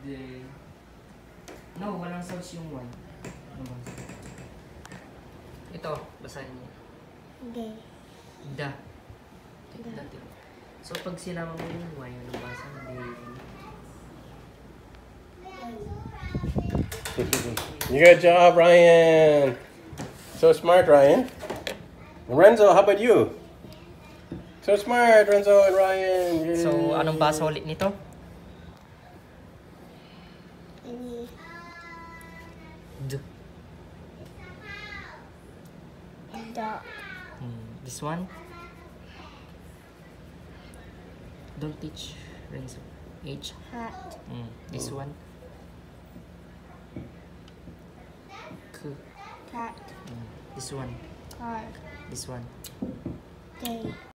No, walang sounds yung one. Ito, basahin niyo. Da. So, pag sinama mo yung Y, ano basa? Good job, Ryan. So smart, Ryan. Renzo, how about you? So smart, Renzo and Ryan. Yay. So, anong basa ulit nito? D. This one? Don't teach, Renzo. H. Hat. This one? K. Cat. This one? Car. This one? Day.